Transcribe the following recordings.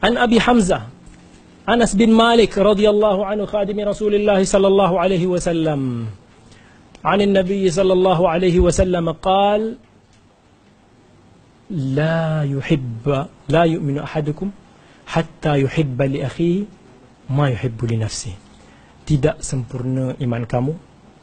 An Abi Hamzah Anas bin Malik radhiyallahu anhu khadimi Rasulullah sallallahu alaihi wasallam عن النبي صلى الله عليه وسلم قال لا يؤمن أحدكم حتى يحب لأخيه ما يحب لنفسه. Tidak sempurna iman kamu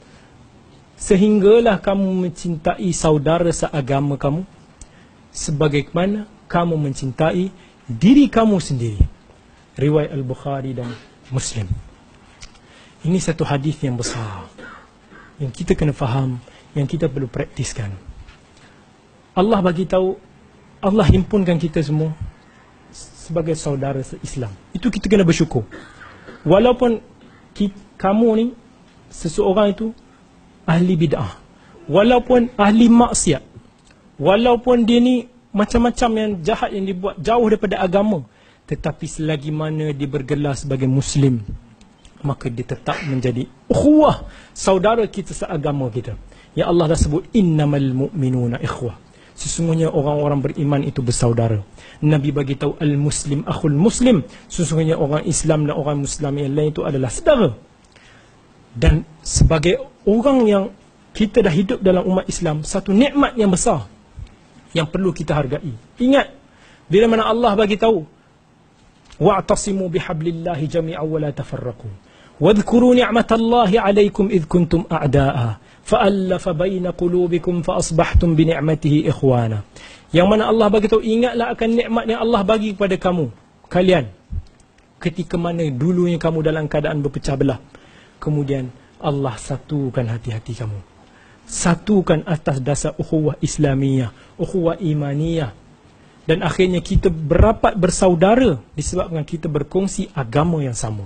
sehinggalah kamu mencintai saudara seagama kamu sebagaimana kamu mencintai diri kamu sendiri. Riwayat Al-Bukhari dan Muslim. Ini satu hadis yang besar yang kita kena faham, yang kita perlu praktiskan. Allah bagi tahu, Allah himpunkan kita semua sebagai saudara se-Islam. Itu kita kena bersyukur. Walaupun kamu ni, seseorang itu ahli bid'ah, walaupun ahli maksiat, walaupun dia ni macam-macam yang jahat yang dibuat jauh daripada agama, tetapi selagi mana dia bergelar sebagai Muslim, maka dia tetap menjadi ukhuwah, saudara kita seagama kita. Ya Allah dah sebut innamal mu'minuna ikhwah. Sesungguhnya orang-orang beriman itu bersaudara. Nabi bagi tahu al-muslim akhul muslim. Sesungguhnya orang Islam dan orang Muslim yang lain itu adalah saudara. Dan sebagai orang yang kita dah hidup dalam umat Islam, satu nikmat yang besar yang perlu kita hargai. Ingat bila mana Allah bagi tahu wa'tasimu bihablillahi jami'an wa la tafarraqu. واذكروا نعمة الله عليكم إذ كنتم أعداء فألف بين قلوبكم فأصبحتم بنعمته إخوانا. Yang mana Allah bagi tahu, ingatlah akan nikmat yang Allah bagi kepada kalian ketika mana dulunya kamu dalam keadaan berpecah belah, kemudian Allah satukan hati-hati kamu, satukan atas dasar ukhuwah Islamiyah, ukhuwah imaniyah, dan akhirnya kita berapat bersaudara disebabkan kita berkongsi agama yang sama.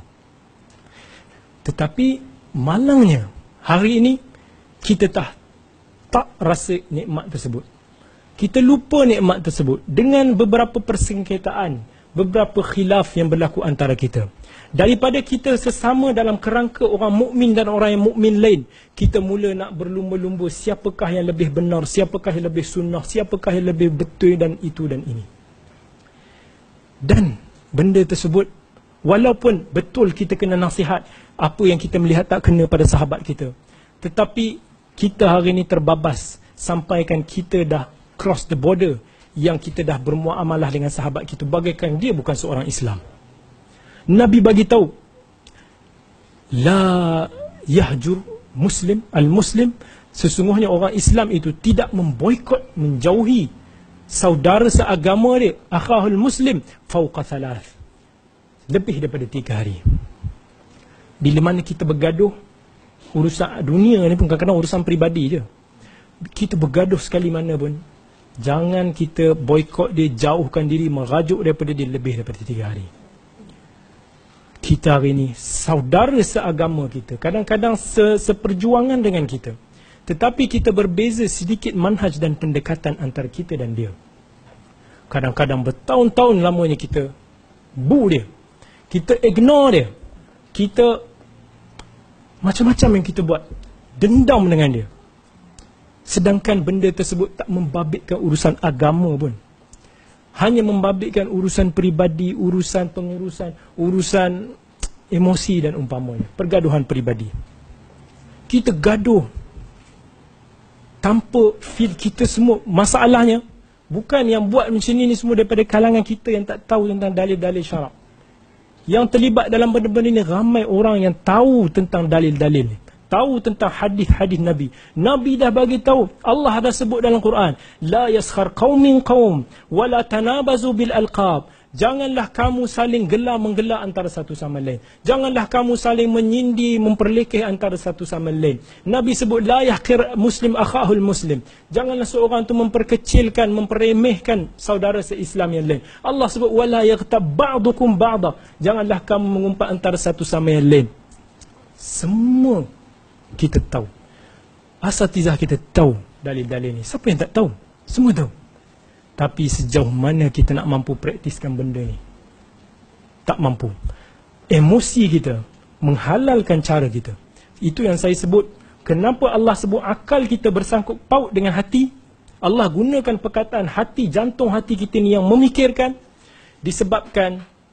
Tetapi malangnya hari ini kita tak rasa nikmat tersebut. Kita lupa nikmat tersebut dengan beberapa persengketaan, beberapa khilaf yang berlaku antara kita. Daripada kita sesama dalam kerangka orang mukmin dan orang yang mukmin lain, kita mula nak berlumba-lumba siapakah yang lebih benar, siapakah yang lebih sunnah, siapakah yang lebih betul dan itu dan ini. Dan benda tersebut, walaupun betul kita kena nasihat, apa yang kita melihat tak kena pada sahabat kita, tetapi kita hari ini terbabas sampaikan kita dah cross the border, yang kita dah bermuamalah dengan sahabat kita bagaikan dia bukan seorang Islam. Nabi bagi tahu la yahjur muslim al-muslim, sesungguhnya orang Islam itu tidak memboikot, menjauhi saudara seagama dia, akhahul muslim, fauqa thalath, lebih daripada 3 hari. Bila mana kita bergaduh, urusan dunia ni pun kadang-kadang urusan peribadi je, kita bergaduh sekali mana pun, jangan kita boikot dia, jauhkan diri, merajuk daripada dia lebih daripada 3 hari. Kita hari ni saudara seagama kita, kadang-kadang seperjuangan dengan kita, tetapi kita berbeza sedikit manhaj dan pendekatan antara kita dan dia. Kadang-kadang bertahun-tahun lamanya kita bu dia, kita ignore dia, kita macam-macam yang kita buat, dendam dengan dia, sedangkan benda tersebut tak membabitkan urusan agama pun, hanya membabitkan urusan peribadi, urusan pengurusan, urusan emosi dan umpamanya, pergaduhan peribadi. Kita gaduh tanpa feel kita semua. Masalahnya bukan yang buat macam ni semua daripada kalangan kita yang tak tahu tentang dalil-dalil syarak. Yang terlibat dalam benda-benda ni ramai orang yang tahu tentang dalil-dalil ni, tahu tentang hadis-hadis Nabi. Nabi dah bagi tahu, Allah dah sebut dalam Quran, la yaskhar qaumin qaum wala tanabazu bil alqab. Janganlah kamu saling gelar-menggelar antara satu sama lain. Janganlah kamu saling menyindir, memperlekeh antara satu sama lain. Nabi sebut la yahqir muslim akhahul muslim. Janganlah seorang tu memperkecilkan, memperemehkan saudara se-Islam yang lain. Allah sebut wala yaghtab ba'dukum ba'da. Janganlah kamu mengumpat antara satu sama yang lain. Semua kita tahu. Asatizah kita tahu dalil-dalil ni. Siapa yang tak tahu? Semua tahu. Tapi sejauh mana kita nak mampu praktiskan benda ni? Tak mampu. Emosi kita menghalalkan cara kita. Itu yang saya sebut, kenapa Allah sebut akal kita bersangkut paut dengan hati. Allah gunakan perkataan hati, jantung hati kita ni yang memikirkan, disebabkan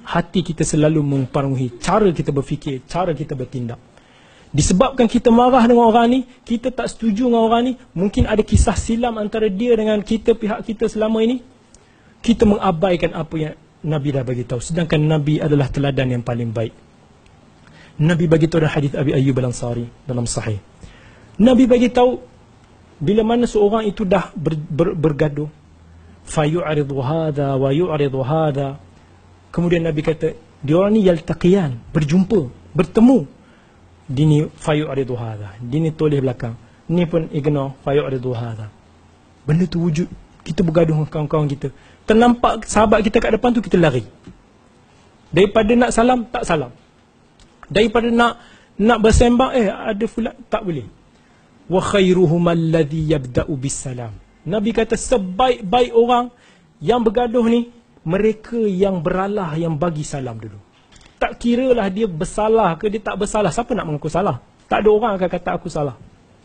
hati kita selalu mempengaruhi cara kita berfikir, cara kita bertindak. Disebabkan kita marah dengan orang ni, kita tak setuju dengan orang ni, mungkin ada kisah silam antara dia dengan kita, pihak kita selama ini, kita mengabaikan apa yang Nabi dah bagi tahu. Sedangkan Nabi adalah teladan yang paling baik. Nabi bagi tahu dalam hadis Abi Ayyub Al-Ansari dalam sahih. Nabi bagi tahu bila mana seorang itu dah bergaduh, fayu'ridu hadha wa yu'ridu hadha. Kemudian Nabi kata, diorang ni yaltaqiyan, berjumpa, bertemu. Dini fayu'ridu hadha, dini toleh belakang, ni pun ignore, fayu'ridu hadha. Benda tu wujud. Kita bergaduh dengan kawan-kawan kita, ternampak sahabat kita kat depan tu, kita lari. Daripada nak salam, tak salam. Daripada nak bersembang, ada fulan, tak boleh. Wa khairuhum alladhi yabda'u bisalam. Nabi kata sebaik-baik orang yang bergaduh ni, mereka yang beralah, yang bagi salam dulu. Tak kira lah dia bersalah ke dia tak bersalah. Siapa nak mengaku salah? Tak ada orang akan kata aku salah.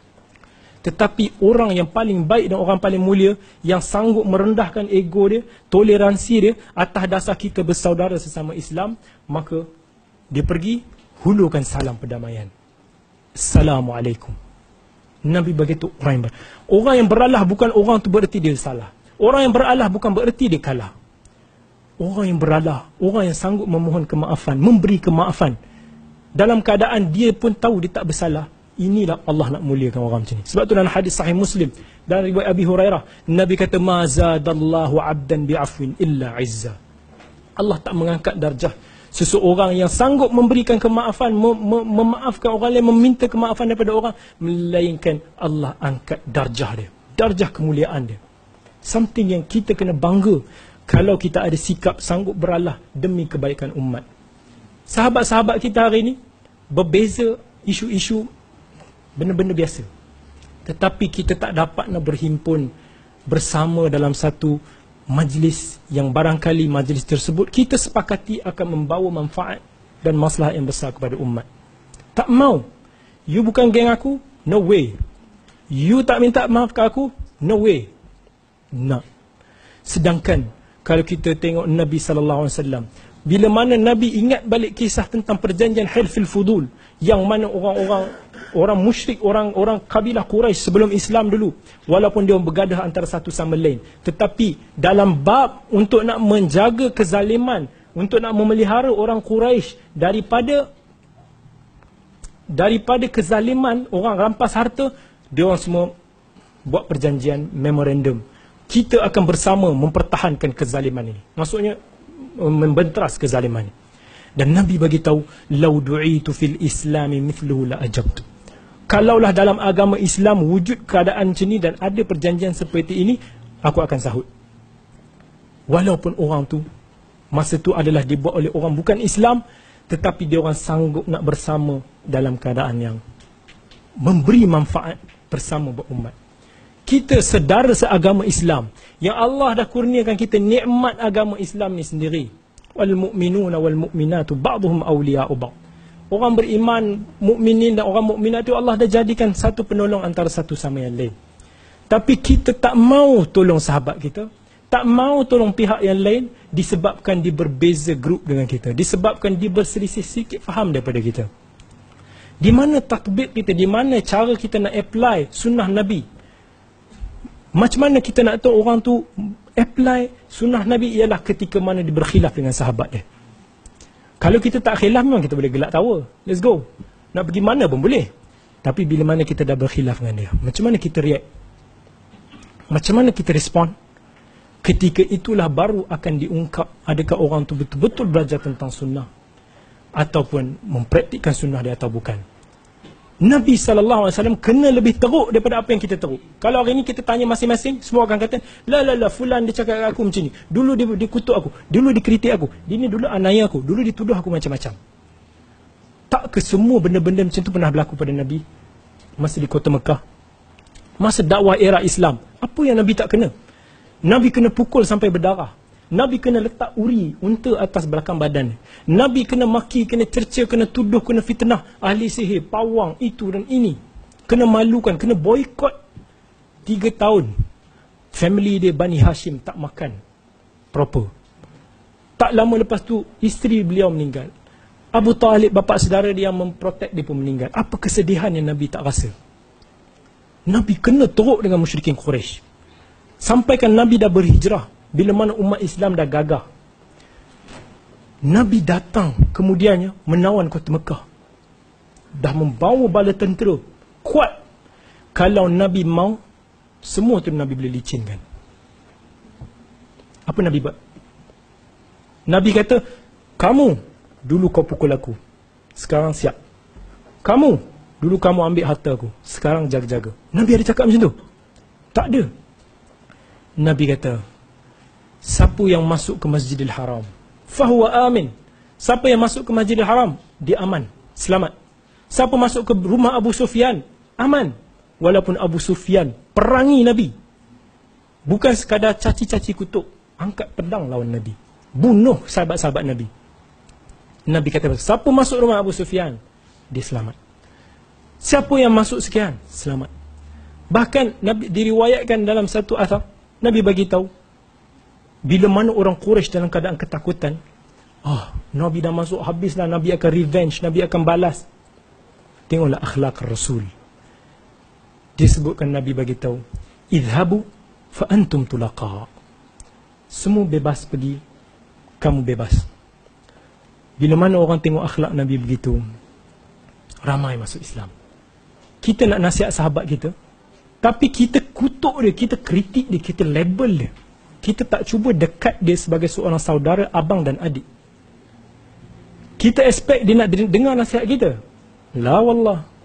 Tetapi orang yang paling baik dan orang paling mulia, yang sanggup merendahkan ego dia, toleransi dia, atas dasar kita bersaudara sesama Islam, maka dia pergi hulurkan salam perdamaian. Assalamualaikum. Nabi begitu orang yang beralah bukan orang tu bererti dia salah. Orang yang beralah bukan bererti dia kalah. Orang yang beralah, orang yang sanggup memohon kemaafan, memberi kemaafan, dalam keadaan dia pun tahu dia tak bersalah. Inilah Allah nak muliakan orang macam ni. Sebab tu dalam hadis sahih Muslim dan riwayat Abi Hurairah, Nabi kata, ma zadallahu 'abdan bi'afwin illa 'izza. Allah tak mengangkat darjah seseorang yang sanggup memberikan kemaafan, memaafkan orang lain, meminta kemaafan daripada orang, melainkan Allah angkat darjah dia, darjah kemuliaan dia. Something yang kita kena bangga kalau kita ada sikap sanggup beralah demi kebaikan umat. Sahabat-sahabat kita hari ini berbeza isu-isu, benda-benda biasa, tetapi kita tak dapat nak berhimpun bersama dalam satu majlis yang barangkali majlis tersebut kita sepakati akan membawa manfaat dan masalah yang besar kepada umat. Tak mau. You bukan geng aku? No way. You tak minta maaf ke aku? No way. Nah. Sedangkan kalau kita tengok Nabi SAW, bila mana Nabi ingat balik kisah tentang perjanjian Hilful Fudul, yang mana orang musyrik, orang kabilah Quraisy sebelum Islam dulu, walaupun dia bergadah antara satu sama lain, tetapi dalam bab untuk nak menjaga kezaliman, untuk nak memelihara orang Quraisy daripada kezaliman orang rampas harta, dia orang semua buat perjanjian memorandum. Kita akan bersama mempertahankan kezaliman ini. Maksudnya membenteras kezaliman ini. Dan Nabi bagi tahu, lau du'itu fil islami mithluhu la ajabtu. Kalaulah dalam agama Islam wujud keadaan macam ni dan ada perjanjian seperti ini, aku akan sahut. Walaupun orang tu masa tu adalah dibuat oleh orang bukan Islam, tetapi dia orang sanggup nak bersama dalam keadaan yang memberi manfaat bersama berumat. Kita sedara seagama Islam yang Allah dah kurniakan kita nikmat agama Islam ni sendiri. Wal mu'minuna wal mu'minatu ba'dhum awliya'u ba'd. Orang beriman, mukminin dan orang mukminat itu Allah dah jadikan satu penolong antara satu sama yang lain. Tapi kita tak mau tolong sahabat kita, tak mau tolong pihak yang lain disebabkan dia berbeza grup dengan kita, disebabkan dia berselisih sikit faham daripada kita. Di mana tatbik kita, di mana cara kita nak apply sunnah Nabi. Macam mana kita nak tahu orang tu apply sunnah Nabi? Ialah ketika mana dia berkhilaf dengan sahabat dia. Kalau kita tak khilaf, memang kita boleh gelak tawa, let's go, nak pergi mana pun boleh. Tapi bila mana kita dah berkhilaf dengan dia, macam mana kita react? Macam mana kita respon? Ketika itulah baru akan diungkap adakah orang tu betul-betul belajar tentang sunnah ataupun mempraktikkan sunnah dia atau bukan. Nabi SAW kena lebih teruk daripada apa yang kita teruk. Kalau hari ini kita tanya masing-masing, semua akan kata, la, fulan dia cakap kat aku macam ni, dulu dia kutuk aku, dulu dia kritik aku, dia ni dulu anaya aku, dulu dia tuduh aku macam-macam. Tak ke semua benda-benda macam tu pernah berlaku pada Nabi masa di kota Mekah, masa dakwah era Islam? Apa yang Nabi tak kena? Nabi kena pukul sampai berdarah. Nabi kena letak uri unta atas belakang badan. Nabi kena maki, kena cerca, kena tuduh, kena fitnah ahli sihir, pawang, itu dan ini. Kena malukan, kena boykot 3 tahun. Family dia Bani Hashim tak makan proper. Tak lama lepas tu, isteri beliau meninggal. Abu Talib, bapa saudara dia yang memprotek dia pun meninggal. Apa kesedihan yang Nabi tak rasa? Nabi kena teruk dengan musyrikin Quraisy. Sampaikan Nabi dah berhijrah. Bila mana umat Islam dah gagah, Nabi datang kemudiannya menawan kota Mekah. Dah membawa bala tentera kuat. Kalau Nabi mau, semua tu Nabi boleh licinkan. Apa Nabi buat? Nabi kata, kamu dulu kau pukul aku, sekarang siap. Kamu dulu kamu ambil harta aku, sekarang jaga-jaga. Nabi ada cakap macam tu? Tak ada. Nabi kata, siapa yang masuk ke Masjidil Haram, fahuwa amin. Siapa yang masuk ke Masjidil Haram, dia aman, selamat. Siapa masuk ke rumah Abu Sufyan, aman. Walaupun Abu Sufyan perangi Nabi, bukan sekadar caci-caci kutuk, angkat pedang lawan Nabi, bunuh sahabat-sahabat Nabi. Nabi kata, siapa masuk rumah Abu Sufyan, dia selamat. Siapa yang masuk sekian, selamat. Bahkan Nabi diriwayatkan dalam satu asar, Nabi bagi tahu, bila mana orang Quraisy dalam keadaan ketakutan, Nabi dah masuk, habislah, Nabi akan revenge, Nabi akan balas. Tengoklah akhlak Rasul. Disebutkan Nabi bagi tahu, idhabu fa antum tulaqa. Semua bebas pergi, kamu bebas. Bila mana orang tengok akhlak Nabi begitu, ramai masuk Islam. Kita nak nasihat sahabat kita, tapi kita kutuk dia, kita kritik dia, kita label dia. Kita tak cuba dekat dia sebagai seorang saudara, abang dan adik. Kita expect dia nak dengar nasihat kita. La wallah.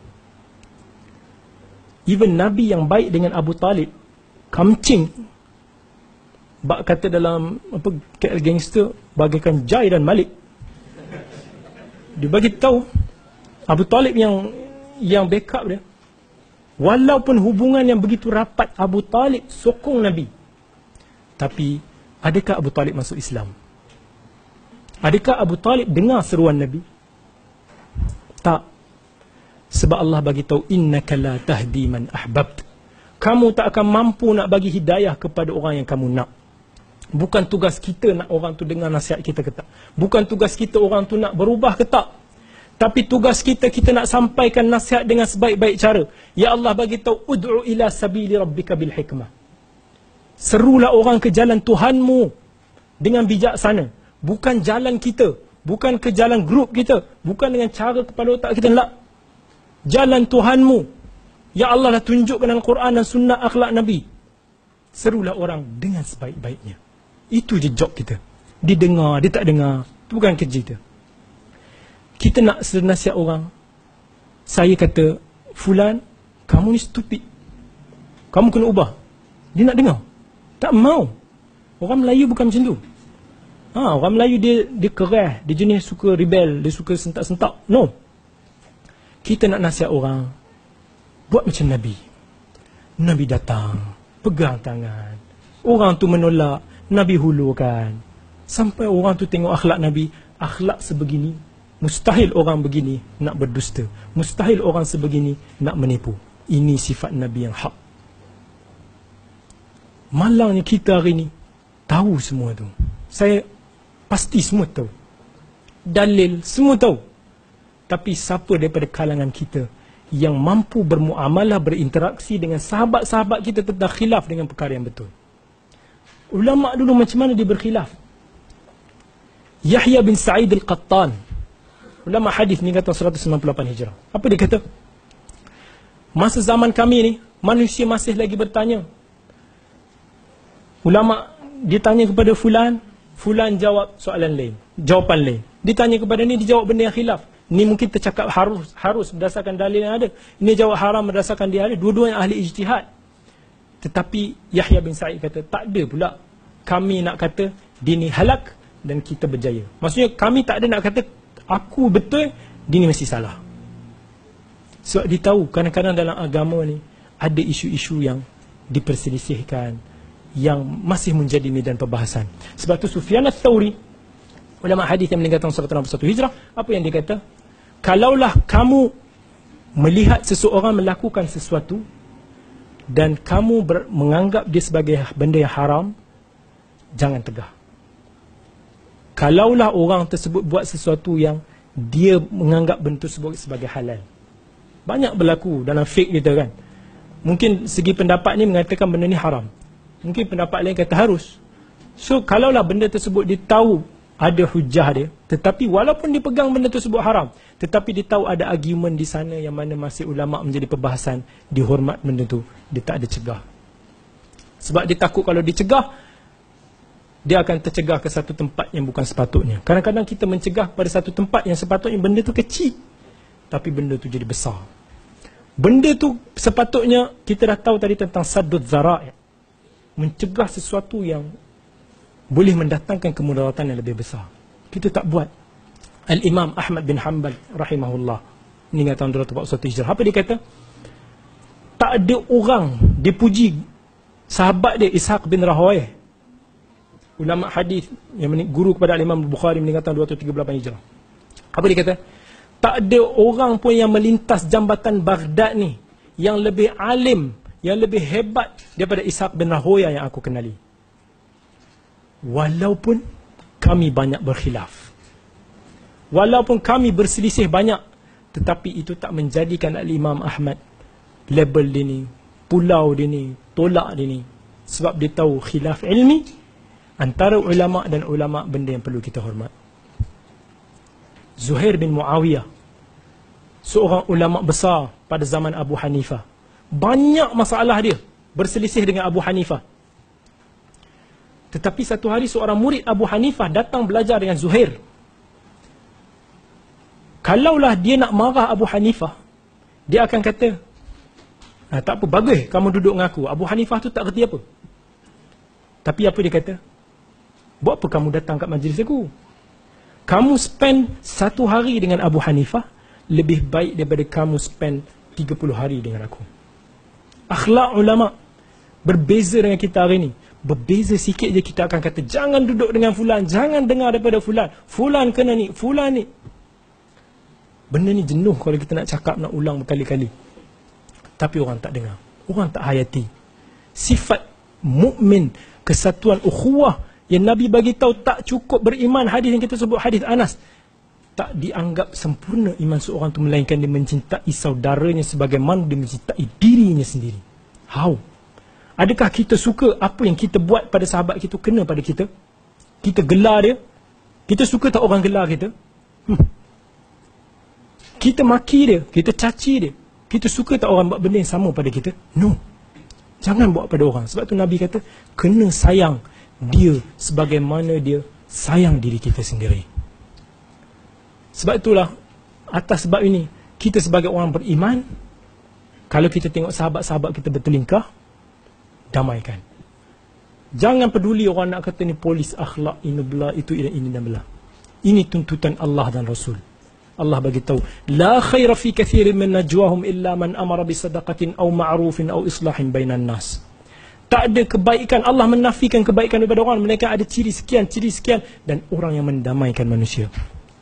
Even Nabi yang baik dengan Abu Talib, kamcing, bak kata dalam apa KL Gangster, bagaikan Jai dan Malik. Dia bagi tahu Abu Talib yang backup dia. Walaupun hubungan yang begitu rapat, Abu Talib sokong Nabi. Tapi adakah Abu Talib masuk Islam? Adakah Abu Talib dengar seruan Nabi? Tak. Sebab Allah bagi tahu, innaka la tahdi man ahbabt. Kamu tak akan mampu nak bagi hidayah kepada orang yang kamu nak. Bukan tugas kita nak orang tu dengar nasihat kita ke tak. Bukan tugas kita orang tu nak berubah ke tak. Tapi tugas kita, kita nak sampaikan nasihat dengan sebaik-baik cara. Ya Allah bagi tahu, ud'u ila sabili rabbika bil hikmah. Serulah orang ke jalan Tuhanmu dengan bijaksana. Bukan jalan kita, bukan ke jalan grup kita, bukan dengan cara kepala otak kita. Tak. Jalan Tuhanmu. Ya Allah dah tunjukkan dalam Quran dan sunnah akhlak Nabi. Serulah orang dengan sebaik-baiknya. Itu je job kita. Dia dengar, dia tak dengar, itu bukan kerja kita. Kita nak nasihat orang. Saya kata, fulan, kamu ni stupid, kamu kena ubah. Dia nak dengar? Tak mau. Orang Melayu bukan macam tu. Orang Melayu dia keras, dia jenis suka rebel, dia suka sentak-sentak. No. Kita nak nasihat orang, buat macam Nabi. Nabi datang, pegang tangan, orang tu menolak, Nabi hulurkan. Sampai orang tu tengok akhlak Nabi, akhlak sebegini, mustahil orang begini nak berdusta. Mustahil orang sebegini nak menipu. Ini sifat Nabi yang hak. Malangnya kita hari ni tahu semua tu. Saya pasti semua tahu. Dalil semua tahu. Tapi siapa daripada kalangan kita yang mampu bermuamalah, berinteraksi dengan sahabat-sahabat kita tentang khilaf dengan perkara yang betul? Ulama dulu macam mana dia berkhilaf? Yahya bin Sa'id al-Qattan, ulama hadis meninggal tahun 198 Hijrah. Apa dia kata? Masa zaman kami ni, manusia masih lagi bertanya. Ulama dia tanya kepada fulan, fulan jawab soalan lain, jawapan lain. Dia tanya kepada ni, dia jawab benda yang khilaf. Ni mungkin tercakap harus berdasarkan dalil yang ada. Ini jawab haram berdasarkan dia ada. Dua-dua yang ahli ijtihad. Tetapi Yahya bin Sa'id kata, tak ada pula kami nak kata dia ni halak dan kita berjaya. Maksudnya kami tak ada nak kata aku betul, dia ni mesti salah. Sebab dia tahu kadang-kadang dalam agama ni ada isu-isu yang diperselisihkan, yang masih menjadi medan perbahasan. Sebab tu Sufyan ats-Tsauri, ulama hadis yang meninggal tahun 161 Hijrah, apa yang dia kata? Kalaulah kamu melihat seseorang melakukan sesuatu dan kamu menganggap dia sebagai benda yang haram, jangan tegah. kalaulah orang tersebut buat sesuatu yang dia menganggap benda tersebut sebagai halal. Banyak berlaku dalam fiqh kita kan. Mungkin segi pendapat ni mengatakan benda ni haram, mungkin pendapat lain kata harus. So kalaulah benda tersebut dia tahu ada hujah dia, tetapi walaupun dia pegang benda tersebut haram, tetapi dia tahu ada argument di sana yang mana masih ulama' menjadi perbahasan, dihormat benda tu, dia tak ada cegah. Sebab dia takut kalau dicegah, dia akan tercegah ke satu tempat yang bukan sepatutnya. Kadang-kadang kita mencegah pada satu tempat yang sepatutnya benda tu kecil, tapi benda tu jadi besar. Benda tu sepatutnya, kita dah tahu tadi tentang saddud zara'i, mencegah sesuatu yang boleh mendatangkan kemudaratan yang lebih besar. Kita tak buat. Al-Imam Ahmad bin Hanbal rahimahullah, meninggal tahun 241 Hijrah. Apa dia kata? Tak ada orang dia puji sahabat dia Ishaq bin Rahawayh, ulama hadis yang guru kepada Imam Bukhari, meninggal tahun 238 Hijrah. Apa dia kata? Tak ada orang pun yang melintas jambatan Baghdad ni yang lebih alim, yang lebih hebat daripada Ishaq bin Rahawayh yang aku kenali. Walaupun kami banyak berkhilaf, walaupun kami berselisih banyak, tetapi itu tak menjadikan Al-Imam Ahmad label dia ni, pulau dia ni, tolak dia ni. Sebab dia tahu khilaf ilmi antara ulama' dan ulama' benda yang perlu kita hormat. Zuhair bin Muawiyah, seorang ulama' besar pada zaman Abu Hanifah, banyak masalah dia berselisih dengan Abu Hanifah. Tetapi satu hari seorang murid Abu Hanifah datang belajar dengan Zuhair. Kalaulah dia nak marah Abu Hanifah, dia akan kata, tak apa, bagus kamu duduk dengan aku. Abu Hanifah tu tak kerti apa. Tapi apa dia kata? Buat apa kamu datang kat majlis aku? Kamu spend 1 hari dengan Abu Hanifah lebih baik daripada kamu spend 30 hari dengan aku. Akhlak ulama' berbeza dengan kita hari ni. Berbeza sikit je kita akan kata, jangan duduk dengan fulan, jangan dengar daripada fulan, fulan kena ni, fulan ni. Benda ni jenuh kalau kita nak cakap, nak ulang berkali-kali. Tapi orang tak dengar, orang tak hayati. Sifat mukmin, kesatuan ukhuwah yang Nabi bagi tahu tak cukup beriman, hadis yang kita sebut hadis Anas, tak dianggap sempurna iman seorang tu, melainkan dia mencintai saudaranya sebagaimana dia mencintai dirinya sendiri. How? Adakah kita suka apa yang kita buat pada sahabat kita kena pada kita? Kita gelar dia? Kita suka tak orang gelar kita? Kita maki dia, kita caci dia, kita suka tak orang buat benda yang sama pada kita? No. Jangan buat pada orang. Sebab tu Nabi kata, kena sayang dia sebagaimana dia sayang diri kita sendiri. Sebab itulah, atas sebab ini, kita sebagai orang beriman, kalau kita tengok sahabat-sahabat kita bertelingkah, damaikan. Jangan peduli orang nak kata ni polis akhlak, ini belah, itu ini dan belah. Ini tuntutan Allah dan Rasul. Allah bagi tahu, la khaira fi kathirin min najwahum illa man amara bi sadaqatin aw ma'rufin aw islahin bainan nas. Tak ada kebaikan, Allah menafikan kebaikan daripada orang, mereka ada ciri sekian dan orang yang mendamaikan manusia.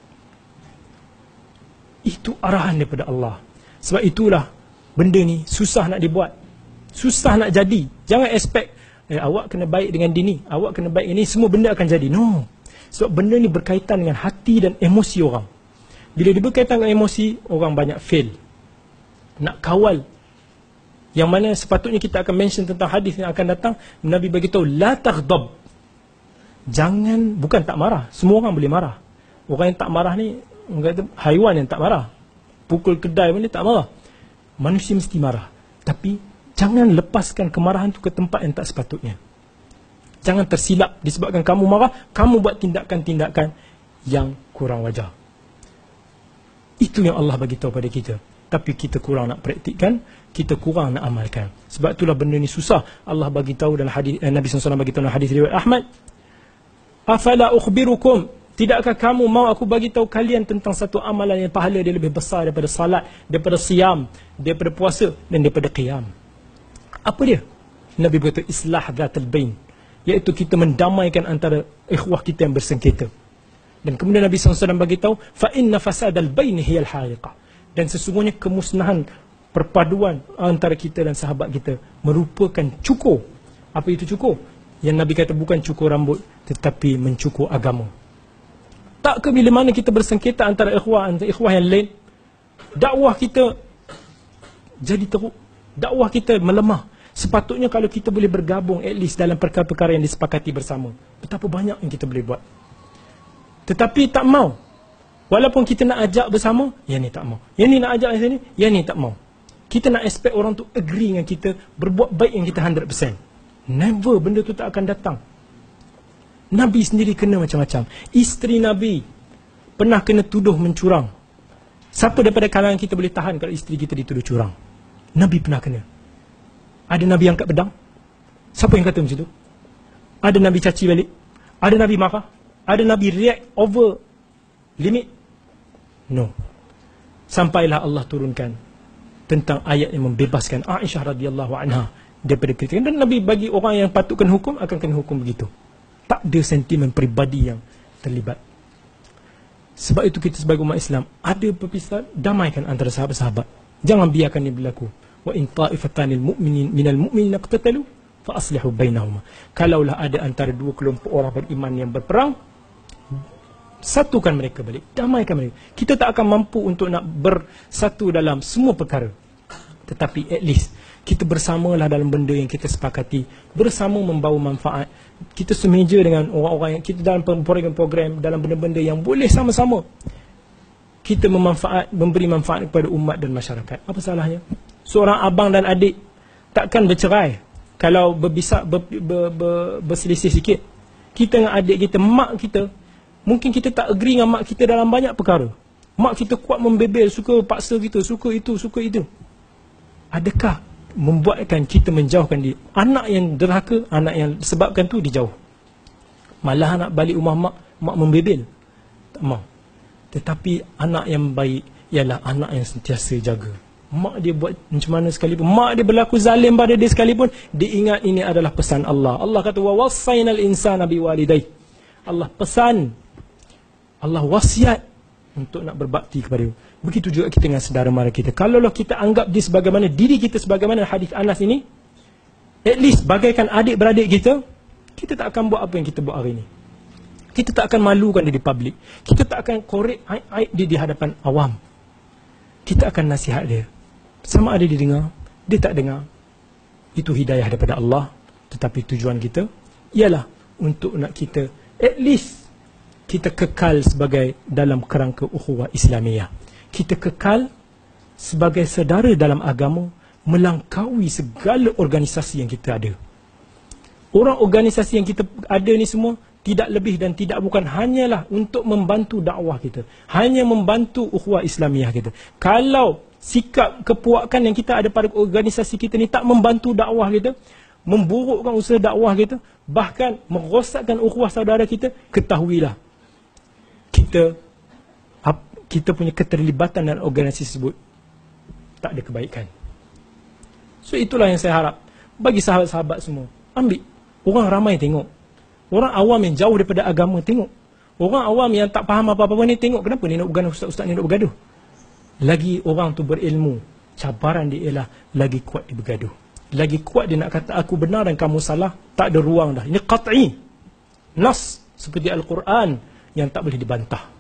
Itu arahan daripada Allah. Sebab itulah benda ni susah nak dibuat, susah nak jadi. Jangan expect awak kena baik dengan dini, awak kena baik ini, semua benda akan jadi. No. Sebab benda ni berkaitan dengan hati dan emosi orang. Bila dia berkaitan dengan emosi, orang banyak fail. Nak kawal, yang mana sepatutnya kita akan mention tentang hadis yang akan datang, Nabi bagi tahu, la taghdab. Jangan, bukan tak marah, semua orang boleh marah. Orang yang tak marah ni, orang kata haiwan yang tak marah. Pukul kedai pun dia tak marah. Manusia mesti marah. Tapi jangan lepaskan kemarahan tu ke tempat yang tak sepatutnya. Jangan tersilap disebabkan kamu marah, kamu buat tindakan-tindakan yang kurang wajar. Itu yang Allah bagi tahu pada kita. Tapi kita kurang nak praktikkan, kita kurang nak amalkan. Sebab itulah benda ni susah. Allah bagi tahu dalam hadis, Nabi SAW bagi tahu dalam hadis riwayat Ahmad, afala ukhbirukum, tidakkah kamu mau aku bagi tahu kalian tentang satu amalan yang pahala dia lebih besar daripada salat, daripada siam, daripada puasa dan daripada qiyam. Apa dia? Nabi berkata, islah dhatul bain, iaitu kita mendamaikan antara ikhwah kita yang bersengketa. Dan kemudian Nabi SAW bagi tahu, fa inna fasadal baini hiyal hariqah, dan sesungguhnya kemusnahan perpaduan antara kita dan sahabat kita merupakan cukur. Apa itu cukur? Yang Nabi kata bukan cukur rambut, tetapi mencukur agama. Tak ke bila mana kita bersengketa antara ikhwah yang lain, dakwah kita jadi teruk, dakwah kita melemah. Sepatutnya kalau kita boleh bergabung at least dalam perkara-perkara yang disepakati bersama, betapa banyak yang kita boleh buat. Tetapi tak mau. Walaupun kita nak ajak bersama, yang ni tak mau. Yang ni nak ajak yang sini, yang ni tak mau. Kita nak expect orang tu agree dengan kita, berbuat baik yang kita 100%. Never, benda tu tak akan datang. Nabi sendiri kena macam-macam. Isteri Nabi pernah kena tuduh mencurang. Siapa daripada kalangan kita boleh tahan kalau isteri kita dituduh curang? Nabi pernah kena. Ada Nabi angkat pedang? Siapa yang kata macam tu? Ada Nabi caci balik? Ada Nabi marah? Ada Nabi react over limit? No. Sampailah Allah turunkan tentang ayat yang membebaskan Aisyah radhiyallahu anha daripada kritikan. Dan Nabi bagi orang yang patut kena hukum, akan kena hukum begitu. Tak ada sentimen peribadi yang terlibat. Sebab itu kita sebagai umat Islam, ada perpisahan, damaikan antara sahabat-sahabat. Jangan biarkan ini berlaku. Wa in ta'ifatanil mu'minin minal mu'minin iqtatalu fa aslihu bainahuma. Kalaulah ada antara dua kelompok orang beriman yang berperang, satukan mereka balik, damaikan mereka. Kita tak akan mampu untuk nak bersatu dalam semua perkara, tetapi at least kita bersamalah dalam benda yang kita sepakati, bersama membawa manfaat. Kita semeja dengan orang-orang yang kita dalam program-program, dalam benda-benda yang boleh sama-sama kita memberi manfaat kepada umat dan masyarakat. Apa salahnya? Seorang abang dan adik takkan bercerai kalau berselisih sikit. Kita dengan adik kita, mak kita, mungkin kita tak agree dengan mak kita dalam banyak perkara. Mak kita kuat membebel, suka paksa kita, suka itu, suka itu. Adakah membuatkan kita menjauhkan dia? Anak yang derhaka, anak yang sebabkan tu dijauh. Malah anak balik rumah mak membebel, tak mau. Tetapi anak yang baik ialah anak yang sentiasa jaga. Mak dia buat macam mana sekalipun, mak dia berlaku zalim pada dia sekalipun, dia ingat ini adalah pesan Allah. Allah kata wa wassaynal insana biwalidayhi. Allah pesan, Allah wasiat untuk nak berbakti kepada dia. Begitu juga kita dengan saudara mara kita. Kalaulah kita anggap dia sebagaimana diri kita, sebagaimana hadis Anas ini, at least bagaikan adik-beradik kita, kita tak akan buat apa yang kita buat hari ini. Kita tak akan malukan dia di publik. Kita tak akan korek aib dia di hadapan awam. Kita akan nasihat dia. Sama ada dia dengar, dia tak dengar, itu hidayah daripada Allah. Tetapi tujuan kita ialah untuk nak kita at least kita kekal sebagai dalam kerangka ukhuwah Islamiyah. Kita kekal sebagai saudara dalam agama, melangkaui segala organisasi yang kita ada. Orang organisasi yang kita ada ni semua tidak lebih dan tidak bukan hanyalah untuk membantu dakwah kita, hanya membantu ukhuwah Islamiyah kita. Kalau sikap kepuakan yang kita ada pada organisasi kita ni tak membantu dakwah kita, memburukkan usaha dakwah kita, bahkan merosakkan ukhuwah saudara kita, ketahuilah kita punya keterlibatan dalam organisasi tersebut tak ada kebaikan. So itulah yang saya harap bagi sahabat-sahabat semua. Ambil. Orang ramai tengok. Orang awam yang jauh daripada agama tengok. Orang awam yang tak faham apa-apa ni tengok. Kenapa ni nak bergaduh, ustaz-ustaz ni nak bergaduh? Lagi orang tu berilmu, cabaran dia ialah lagi kuat dia bergaduh. Lagi kuat dia nak kata aku benar dan kamu salah. Tak ada ruang dah. Ini qat'i. Nas seperti Al-Quran yang tak boleh dibantah.